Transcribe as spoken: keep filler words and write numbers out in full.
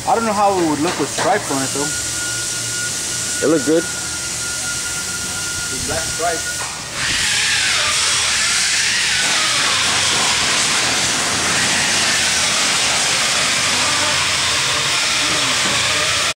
I don't know how it would look with stripes on it though. It looked good. With black stripes.